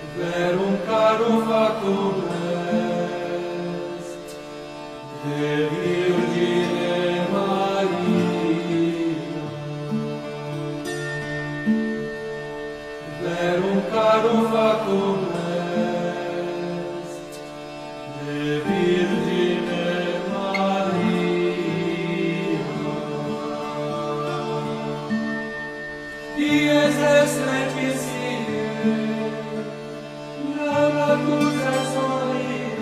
verum caro factum est, de Virgine Maria. Verum caro factum est, de Virgine Maria. Dies est requiesire, natus est solie,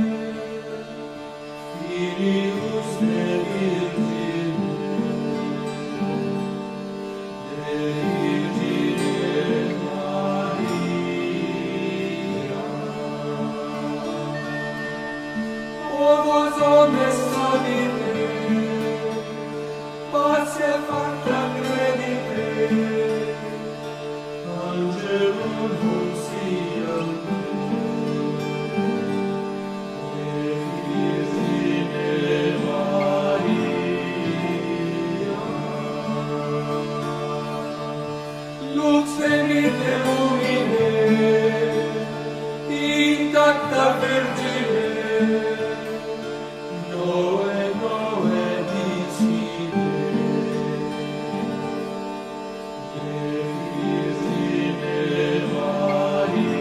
Filius de Virgine, Maria. O vos omnes solite, pace facta credite, Angelum nunciam de Virgine Maria. Lux venite lumine, intacta Virgine, Noe, noe dicite, de Virgine Maria.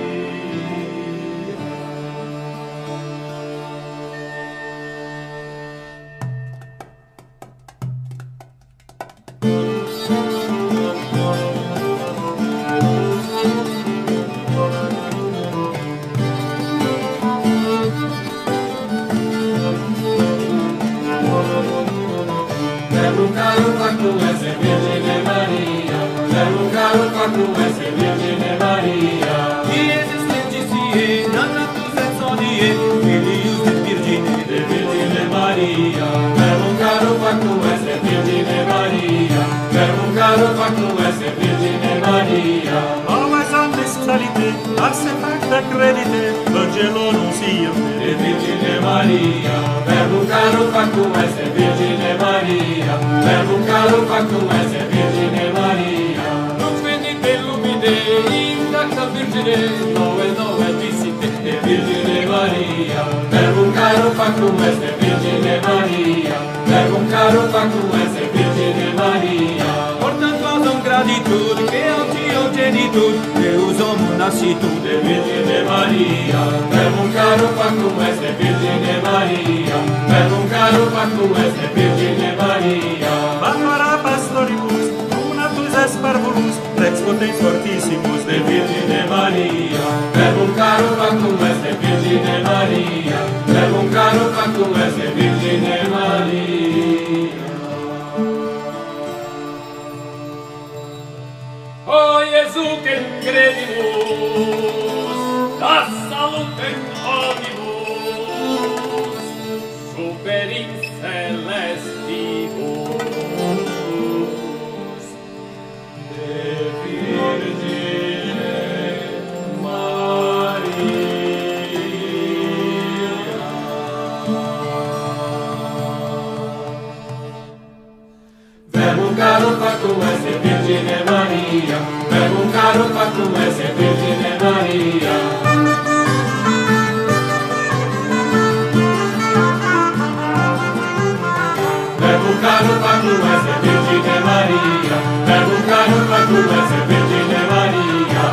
Verum caro factum est Virgine Maria, verum caro factum est Virgine Maria. Dies extensitie, natus et solie, Filius de Virgine, De Virgine Maria, verum caro factum est Virgine Maria, verum caro factum est Virgine Maria. Alves omnes salite, pace facta credite, Angelo nunciam De Virgine Maria, verum caro factum est Virgine Maria, verum caro factum est Virgine Maria. Lux venite lumine, intacta Virgine, Noe, noe dicite, De Virgine Maria, verum caro factum est Virgine Maria, verum caro factum est Virgine Maria. Portant vasum gratitud, que antio genitud, Deus homo nascitud, De Virgine Maria, verum caro factum est Virgine Maria, verum caro factum est Virgine Maria. Barbara pastoribus, natus est parvulus, Rex potens fortissimus, De Virgine Maria, verum caro factum est Virgine Maria, verum caro factum est Virgine Maria. O Iesu, che credimus, da salutem omnibus, super in celestibus. De Virgine Maria. Verum caro factum est Virgine Maria, verum caro factum est Virgine Maria. Verum caro factum est Virgine Maria, verum caro factum est Virgine Maria.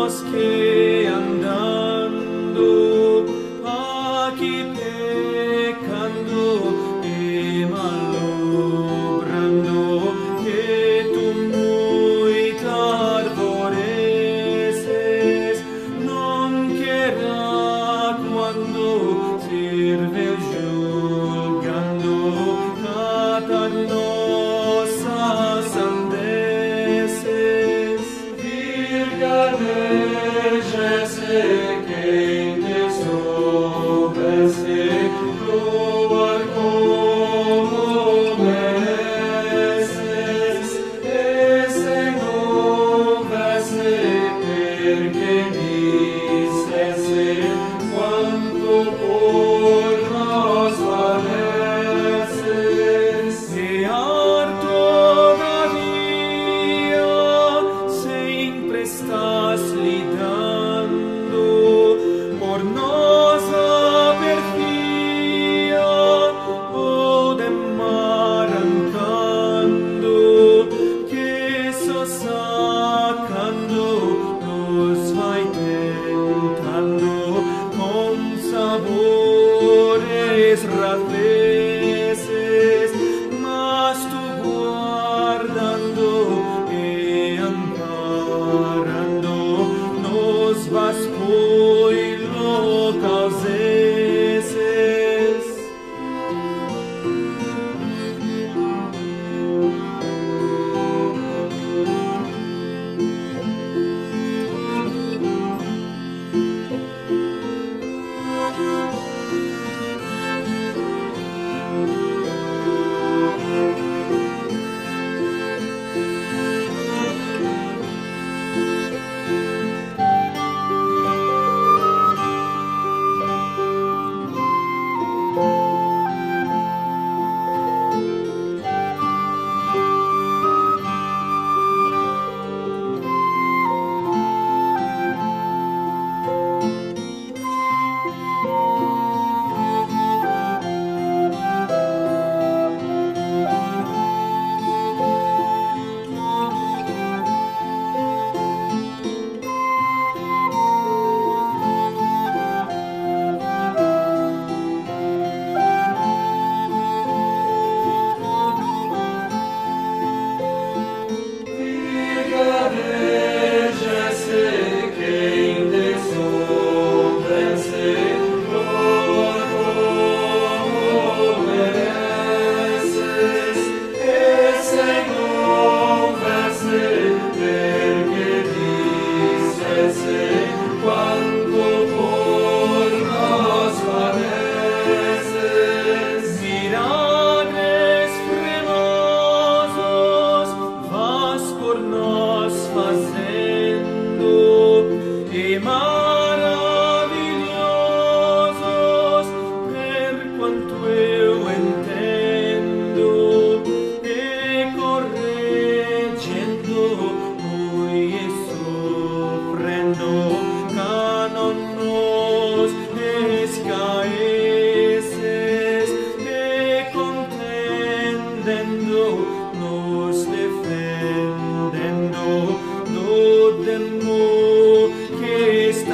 defendendo do temor que está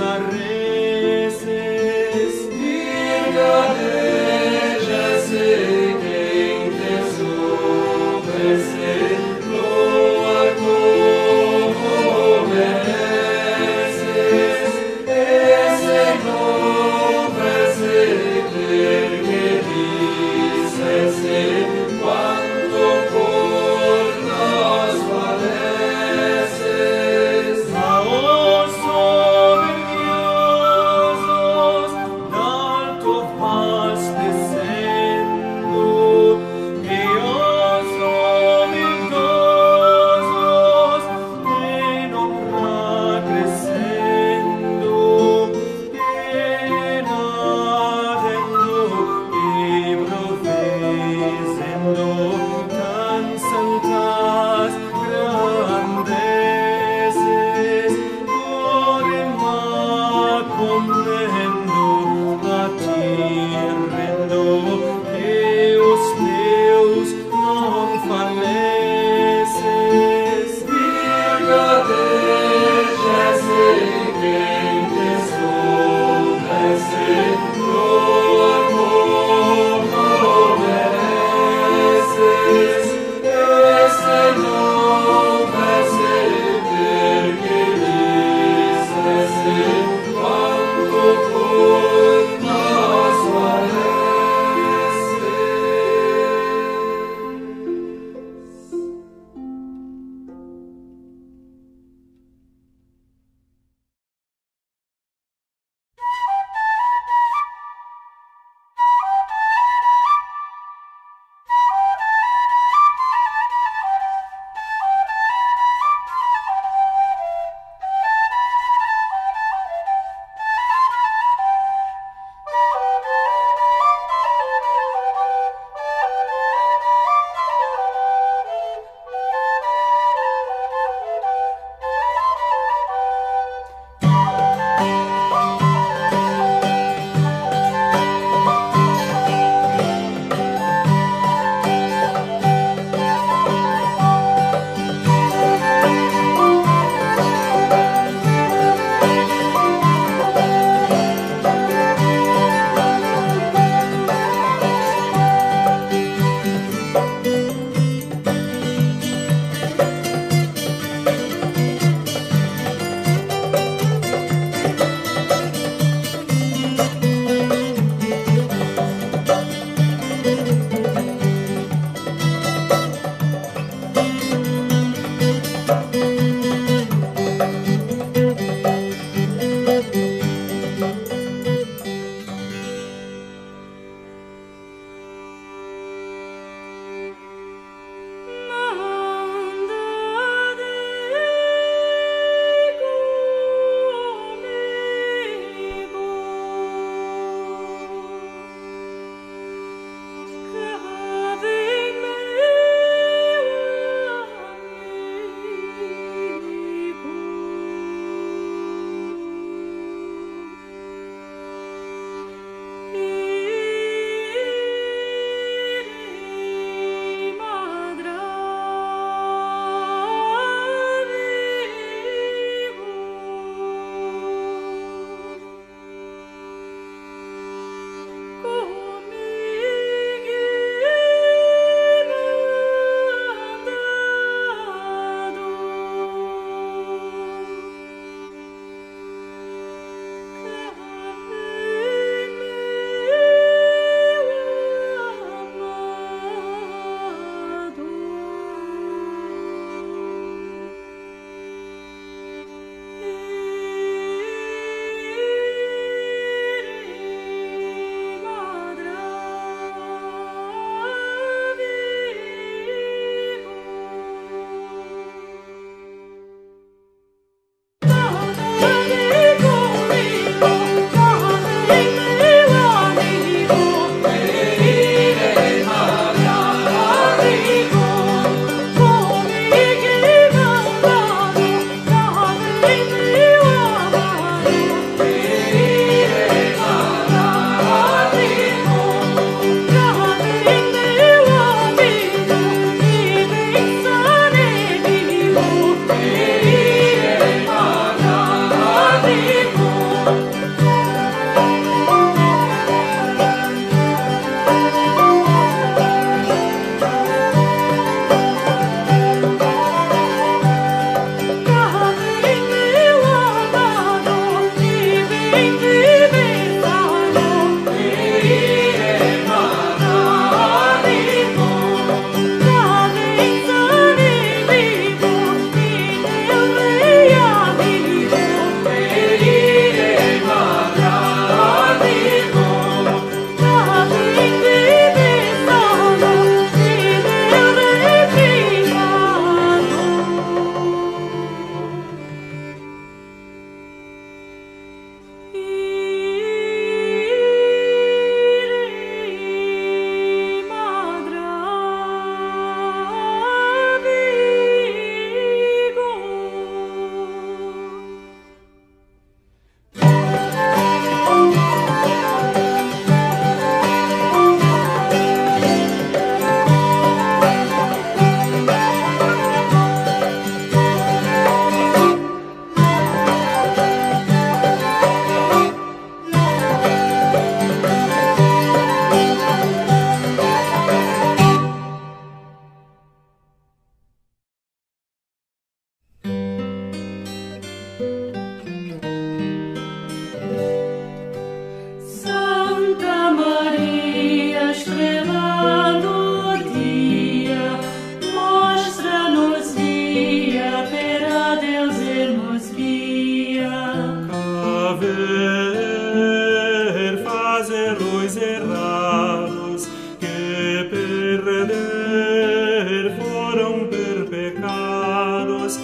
ver fazer-los errados, que perder foram per pecados,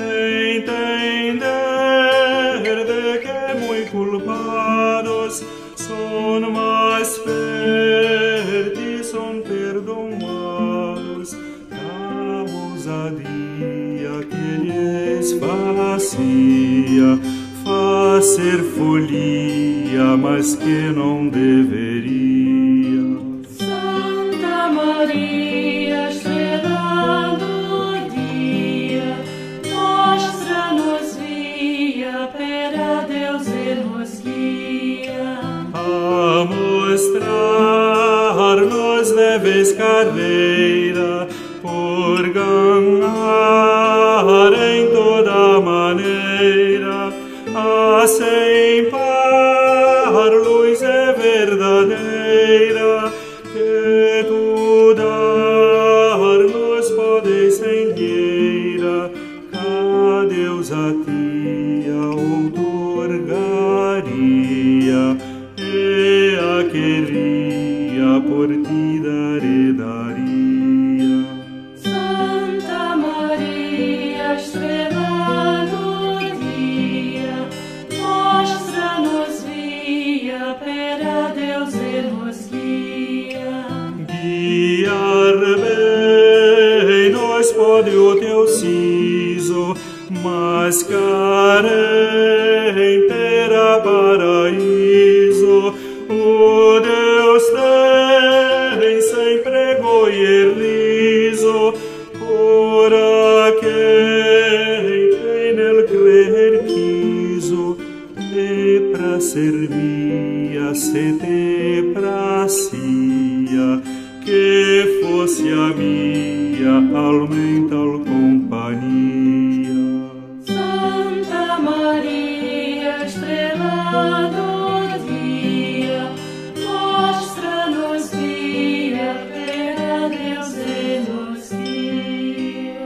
entender de que muito culpados son, mas perdi son perdonados, da ousadia que lhes fazia fazer folia, mas que não deveria. Santa Maria, estrela do dia, mostra-nos via, pera Deus e nos guia. A mostrar-nos deves carreira, por ganhar em toda maneira, sem par luz é verdadeira, que tu dar-nos podes inteira, cá Deus a ti outorgaria, e a queria por ti daria. Santa Maria, estrela do dia, mostra-nos via, pera Deus e nos guia. Guiar bem nos pode o teu siso, mas carem terá paraíso. O Deus tem sempre goi riso, por a quem nele crer quiso, e pra servia se te pracia, que fosse a minha alma em tal companhia. Santa Maria, estrela do dia, mostra-nos via, pera Deus e nos guia.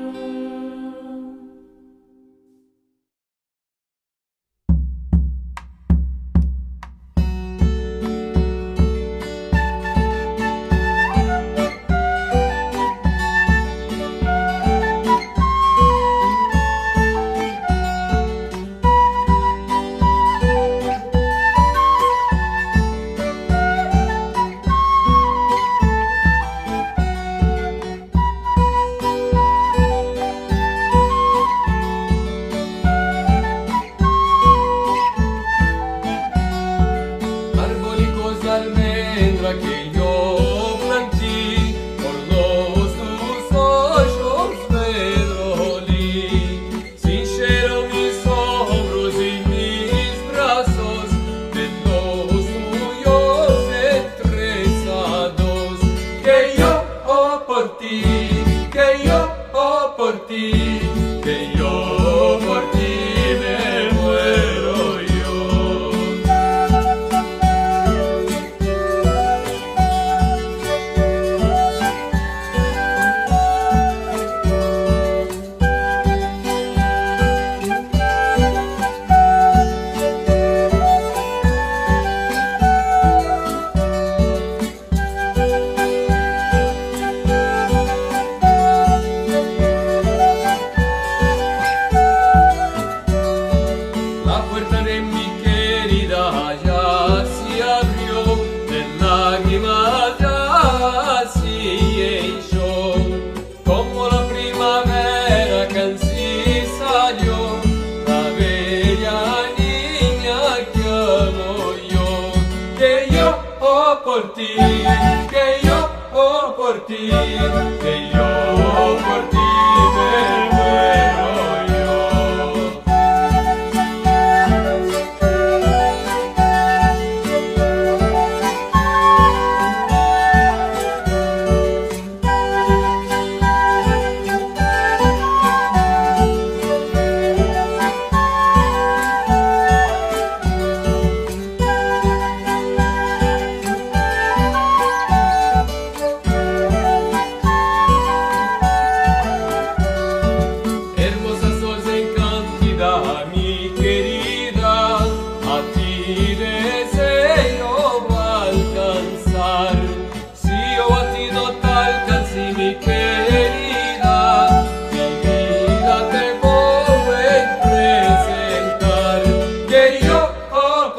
Arbolicos de almendra que yo plantí, por los tus ojos pedrolí, sinceros mis hombros y mis brazos, de los tuyos estresados, que yo por ti, que yo por ti, que yo por ti me muero yo. La puerta de mi querida ya se abrió, de lágrimas ya se hinchó, como la primavera que así salió, la bella niña que amo yo, que yo por ti, que yo por ti, que yo por ti me muero yo.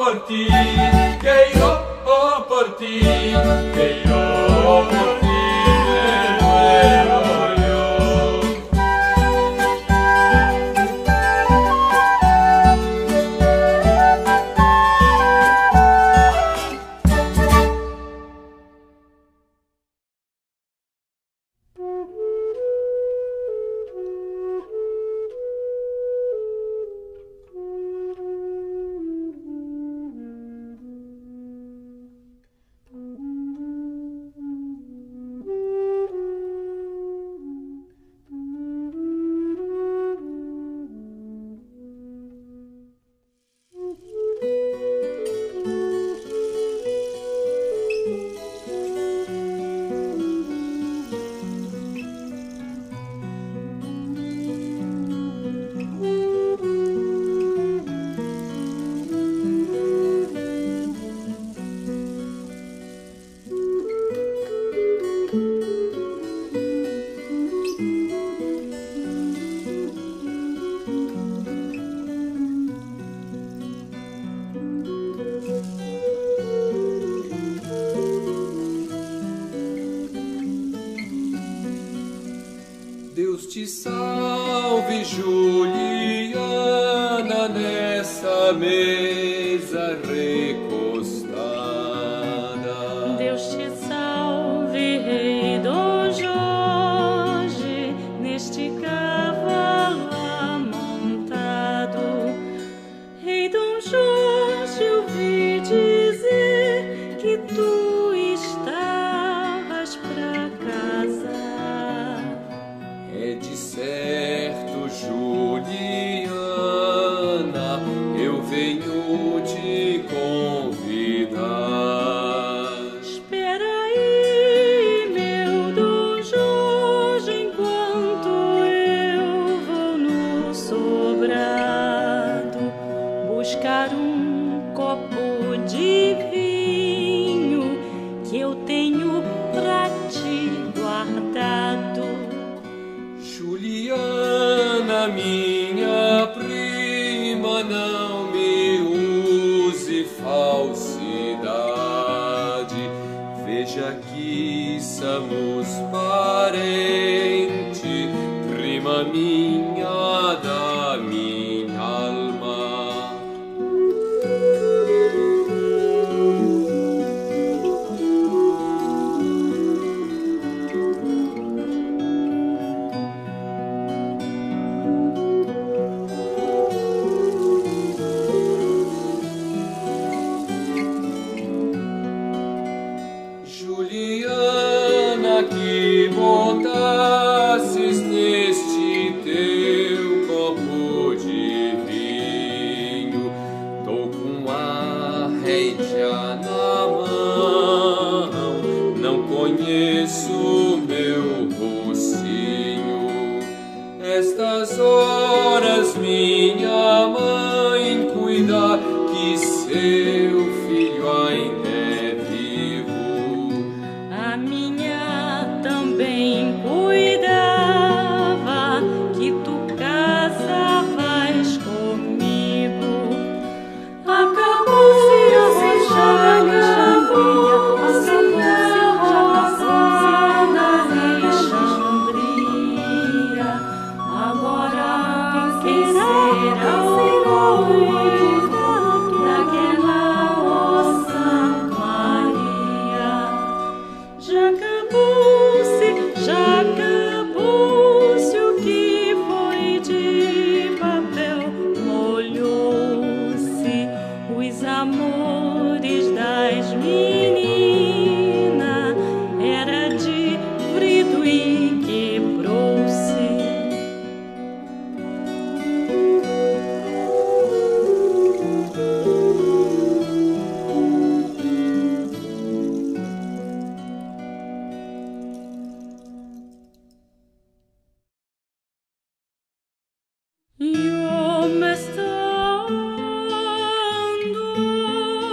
por ti, que yo por ti, que yo por ti me muero yo. Deus te salve, Juliana, nessa mesa recostada. Deus te salve, Rei Dom Jorge, neste cavalo amontado. Rei Dom Jorge, ouvi dizer que tu estavas pra casar. É de certo, Juliana, eu venho te convidar. Espera aí, meu Dom Jorge, enquanto eu vou no sobrado buscar um copo de vinho que eu tenho pra te guardado. Juliana, minha prima, não me use falsidade. Veja que somos parente, prima minha da minha alma. Juliana, que botasses neste teu copo de vinho. Tô com a rédea na mão, não conheço meu rocinho. Estas horas minha mãe cuida que seu filho ainda é vivo. A minha também cuidava que tu casavas comigo. Acabou-se a Alexandria. Agora quem será o noivo daquela moça Maria? Já acabou-se o que foi de papel, molhou-se os amores das meninas, era de vidro e quebrou-se. Io me stando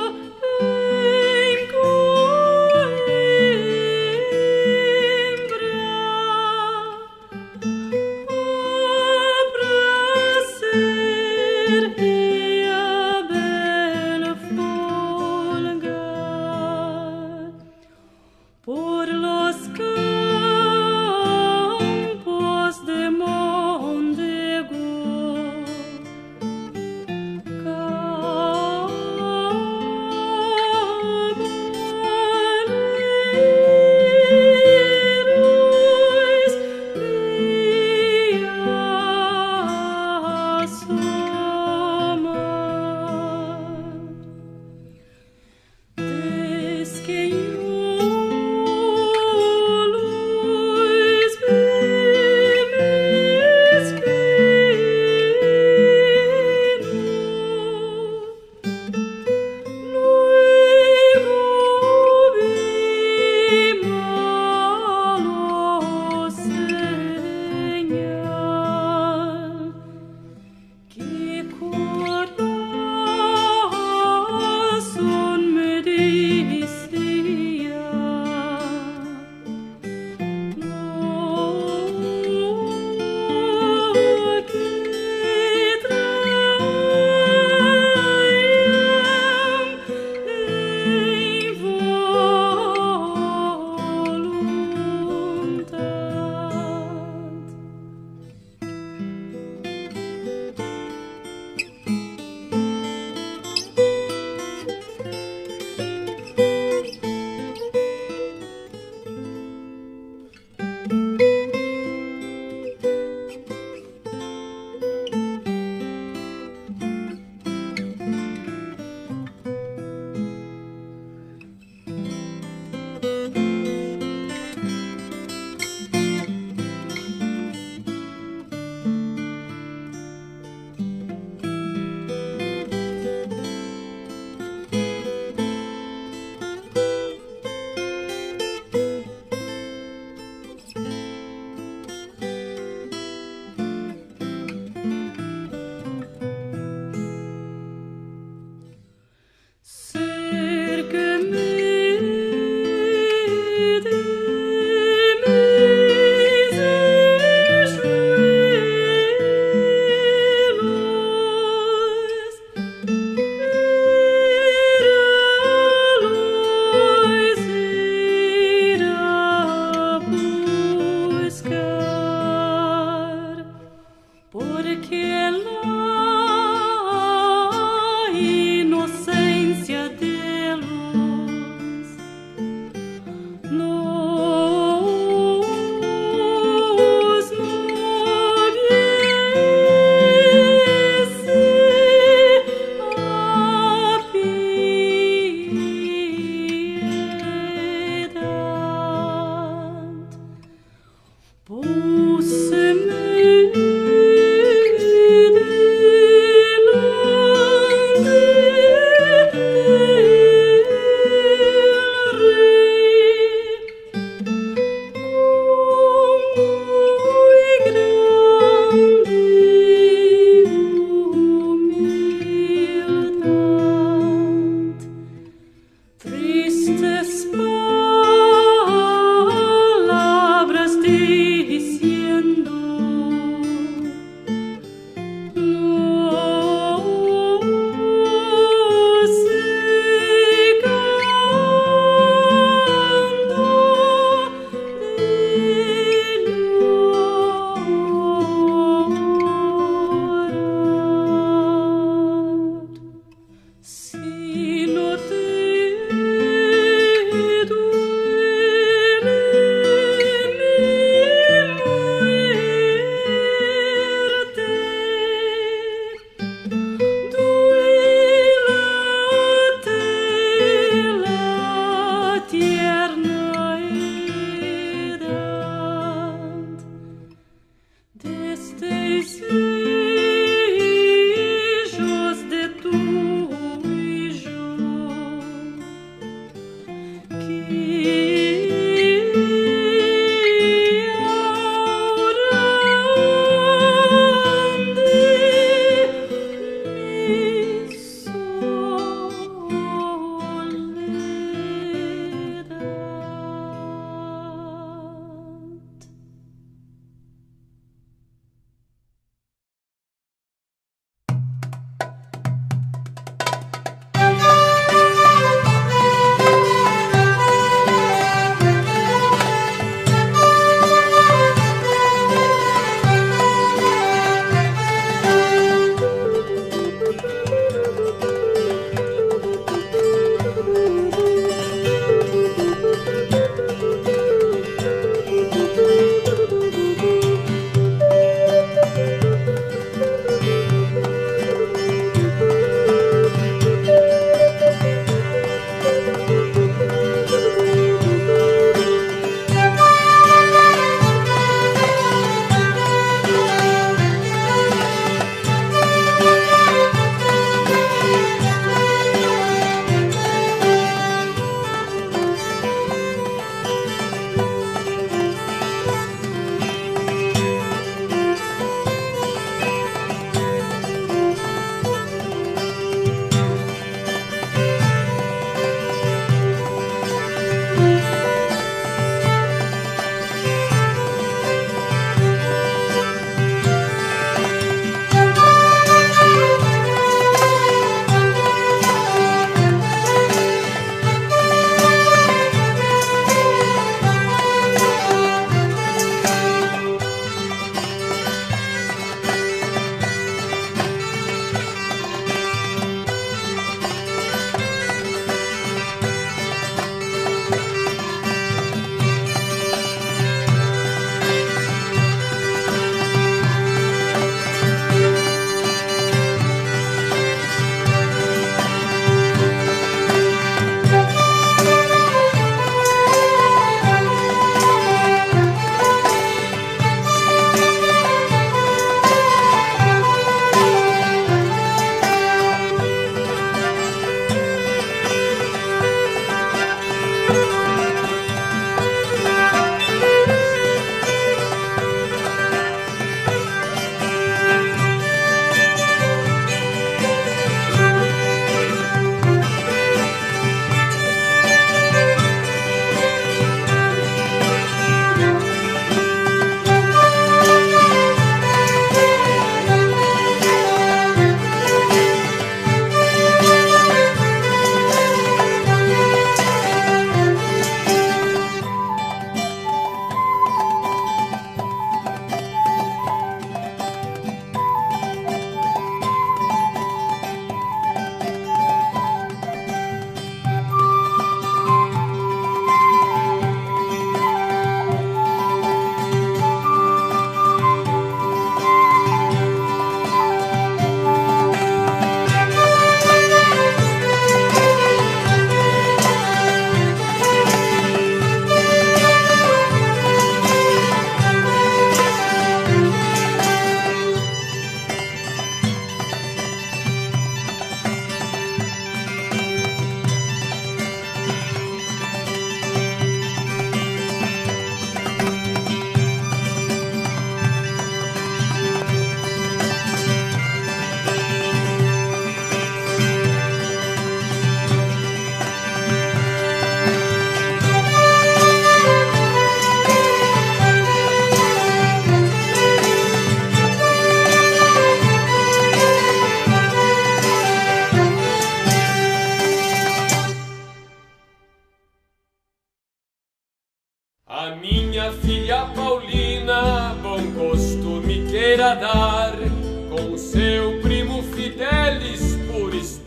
A minha filha Paulina bom costume queira dar, com seu primo Fidelis por esposo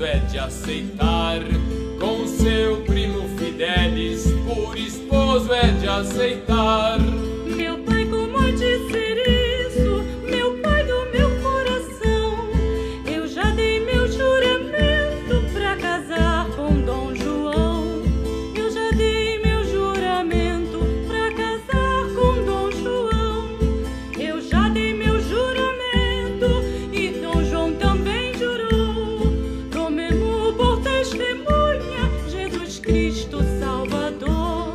é de aceitar. Com seu primo Fidelis, por esposo é de aceitar. Meu pai, como dizer isso? Meu pai do meu coração. Eu já dei meu juramento pra casar com Dom João. Eu já dei meu juramento pra casar com Dom João. Eu já dei meu juramento e Dom João também jurou. Tomemos por testemunha Jesus Cristo Salvador.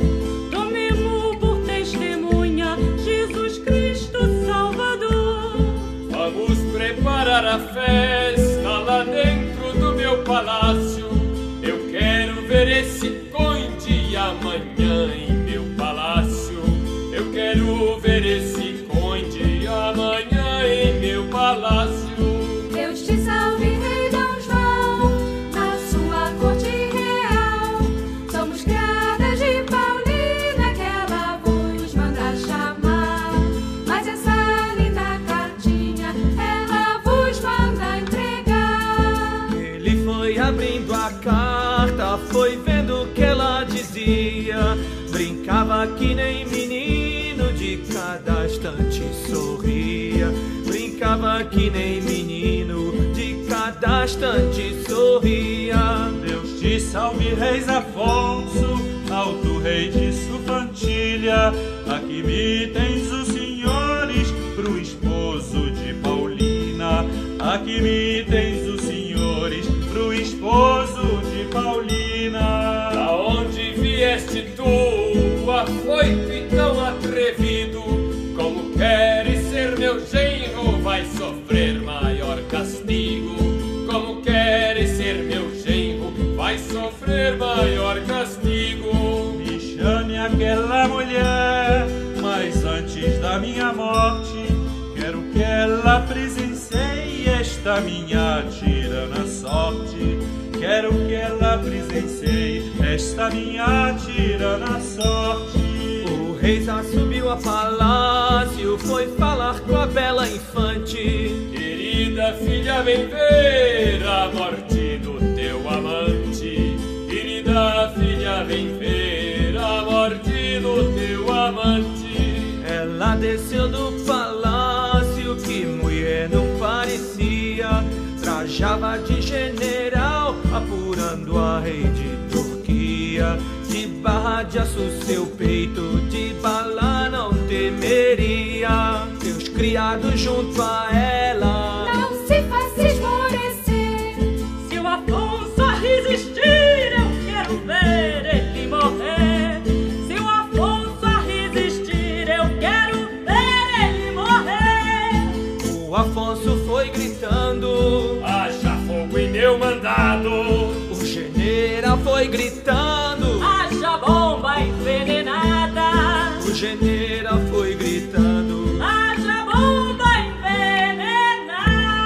Tomemos por testemunha Jesus Cristo Salvador. Vamos preparar a festa lá dentro do meu palácio. Eu quero ver esse conde amanhã em meu palácio. Eu quero ver esse conde amanhã em meu palácio. Deus te salve, Rei Dom João, na sua corte real. Somos criadas de Paulina, que ela vos manda chamar. Mas essa linda cartinha ela vos manda entregar. Ele foi abrindo a carta, foi vendo o que ela dizia. Brincava que nem menino, de cada instante sorria. Brincava que nem menino, de cada instante sorria. Deus te salve, Reis Afonso, alto rei de Sufantilha. Aqui me tens os senhores pro esposo de Paulina. Aqui me tens os senhores pro esposo de Paulina. Da onde vieste tu, afoito e tão atrevido? Como queres ser meu genro, vai sofrer maior castigo. Como queres ser meu genro, vai sofrer maior castigo. Me chame aquela mulher, mas antes da minha morte, quero que ela presencie esta minha tirana sorte. Quero que ela presencie esta minha tirana sorte. O rei já subiu a palácio, foi falar com a bela infante. Querida filha, vem ver a morte do teu amante. Querida filha, vem ver a morte do teu amante. Ela desceu do palácio, que mulher não parecia. Trajava de general, apurando a rei de Turquia. De barra de aço seu peito, de bala não temeria. Teus criados junto a ela Não se faça esmorecer. Se o Afonso a resistir, eu quero ver ele morrer. Se o Afonso a resistir, eu quero ver ele morrer. o Afonso foi gritando, Haja fogo em meu mandado. o general foi gritando, Haja bomba envenenada. o general foi gritando. Haja bomba envenenada.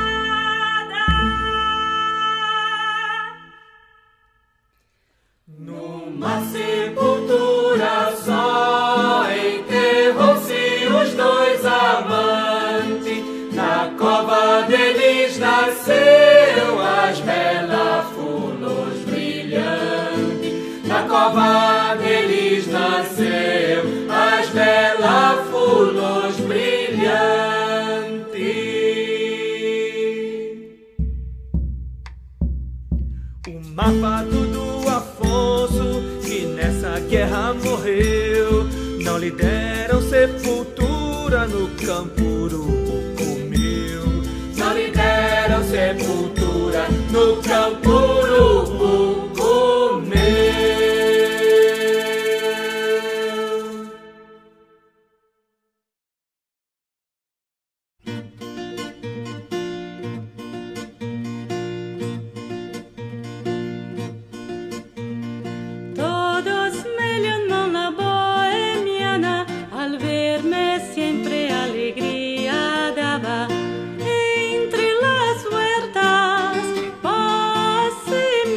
Numa sepultura só enterrou-se os dois amantes. Na cova deles nasceu as belas flores brilhantes. Na cova deles nasceu as belas flores brilhantes. O malvado do Afonso, que nessa guerra morreu, não lhe deram sepultura, no campo urubu comeu. Não lhe deram sepultura, no campo urubu comeu. Todos me llaman la bohemiana, al verme siempre alegría daba. Entre las huertas, paz y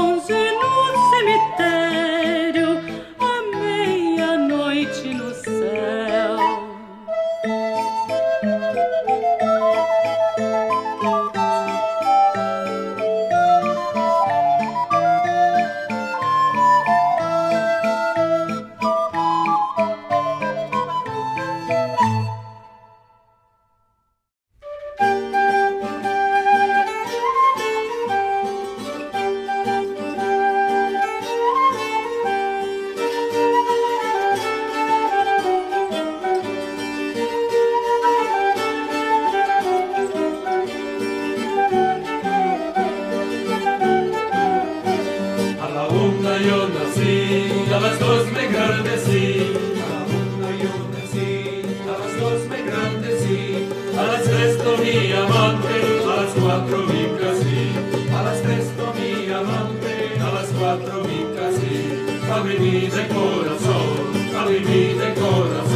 11 no cemitério, à meia-noite no céu. Yo nací, a las 2 me engrandecí. A la 1 yo nací, a las 2 me engrandecí. A las 3 tomé amante, a las 4 me casé. A las 3 tomé amante, a las 4 me casé. A mi vida de corazón, a mi vida de corazón.